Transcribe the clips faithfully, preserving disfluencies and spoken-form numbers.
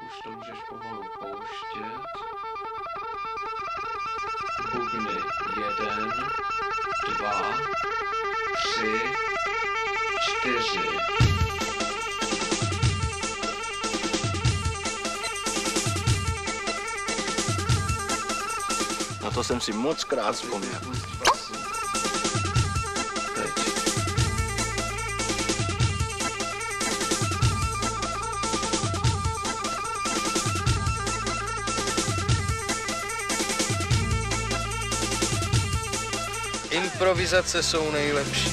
už to můžeš pomalu pouštět. Bubny jeden, dva, tři, čtyři. Na to jsem si moc krát vzpomněl. Teď. Improvizace jsou nejlepší.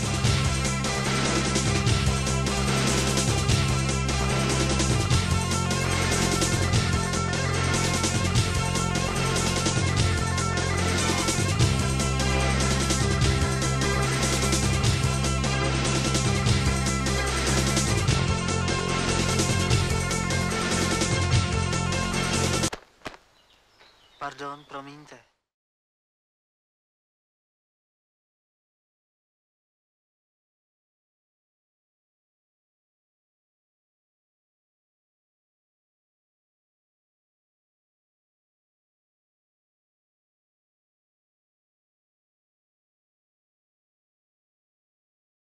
Pardon, promiňte.